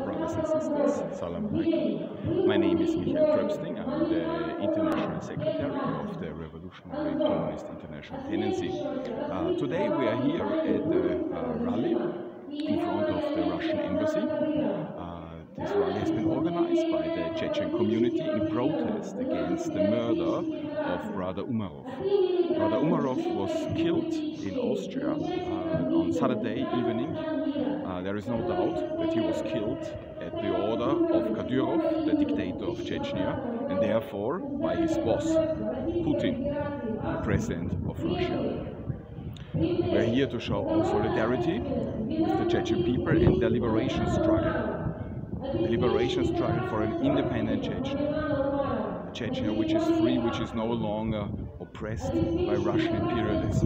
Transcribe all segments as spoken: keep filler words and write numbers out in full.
brothers and sisters, Salam Alaikum. My name is Michael Pröbsting. I'm the International Secretary of the Revolutionary Communist International Tendency. Uh, today we are here at the uh, rally in front of the Russian embassy. Uh, this rally has been organized by the Chechen community in protest against the murder of Brother Umarov. Brother Umarov was killed in Austria uh, on Saturday evening. Uh, there is no doubt that he was killed at the order of Kadyrov, the dictator of Chechnya, and therefore by his boss, Putin, the president of Russia. We are here to show our solidarity with the Chechen people and their liberation struggle. The liberation struggle for an independent Chechnya. Chechnya which is free, which is no longer oppressed by Russian imperialism.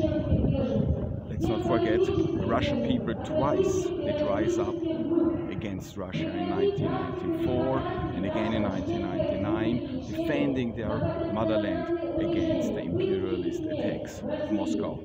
Let's not forget, the Russian people twice did rise up against Russia in nineteen ninety-four and again in nineteen ninety-nine, defending their motherland against the imperialist attacks of Moscow.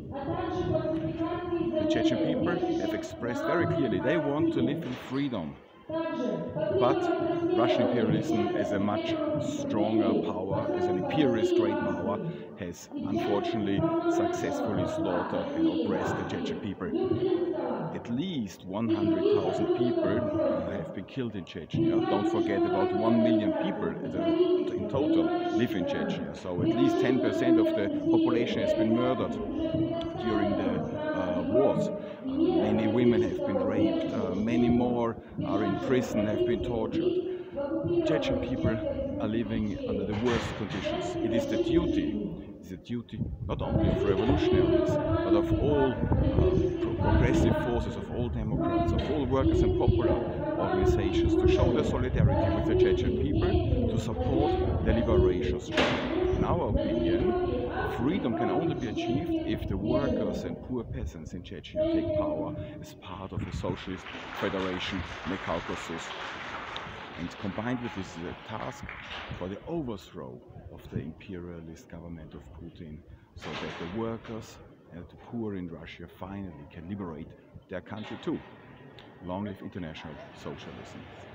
The Chechen people have expressed very clearly they want to live in freedom. But Russian imperialism, as a much stronger power, as an imperialist great power, has unfortunately successfully slaughtered and oppressed the Chechen people. At least one hundred thousand people have been killed in Chechnya. Don't forget, about one million people in total live in Chechnya. So at least ten percent of the population has been murdered during the uh, wars. Uh, many women have been raped, uh, many more are in prison, have been tortured. Chechen people are living under the worst conditions. It is the duty, it is the duty not only of revolutionaries, but of all uh, pro progressive forces, of all Democrats, of all workers and popular organizations to show their solidarity with the Chechen people, to support the liberation struggle. In our opinion, freedom can only be achieved if the workers and poor peasants in Chechnya take power as part of a socialist federation in the Caucasus. And combined with this is a task for the overthrow of the imperialist government of Putin, so that the workers and the poor in Russia finally can liberate their country too. Long live international socialism.